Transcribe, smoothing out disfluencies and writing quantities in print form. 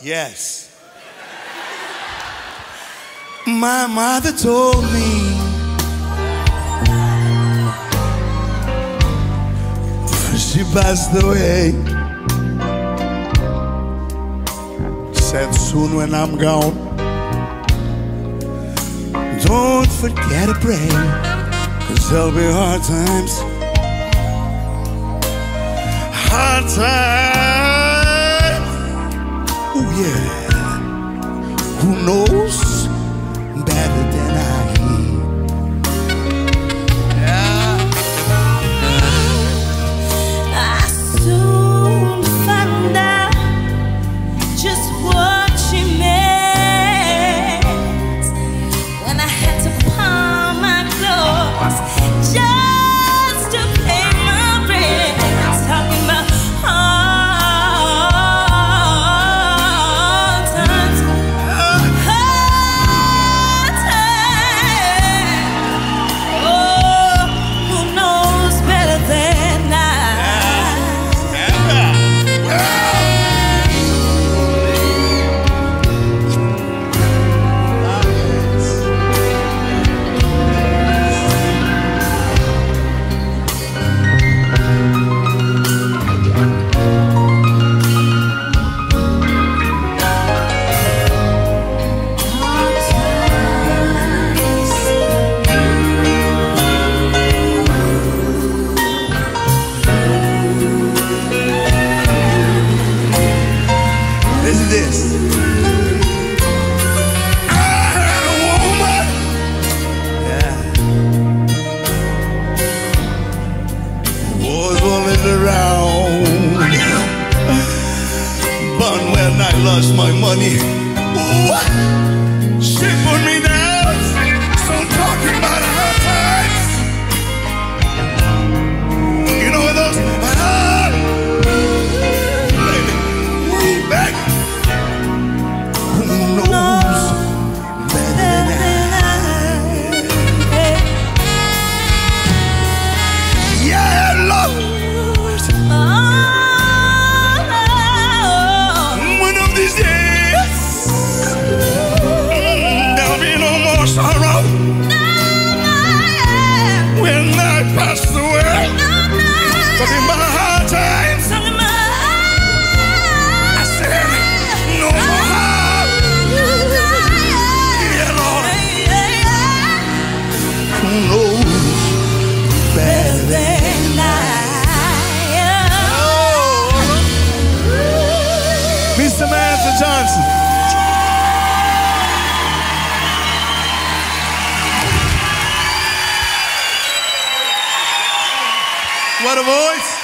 Yes. My mother told me before she passed away, said soon when I'm gone, don't forget to pray, 'cause there'll be hard times. Hard times. Oh yeah. Who knows better than I? Yeah. I soon found out just what she meant when I had to pawn my clothes just to pay my rent. Talking about hard times. Hard times. Oh, who knows better than I? Listen to this. I had a woman, yeah, was always around, but when I lost my money, what? She put me down. So I'm talking about hard times. You know those hard, baby, back. Who knows better than I? Yeah, love. One of these days, there'll be no more sorrow when I pass away. Talking about hard times. I said, no more hard. Yeah, Lord. Who knows better than I? Miss Samantha Johnson. What a voice.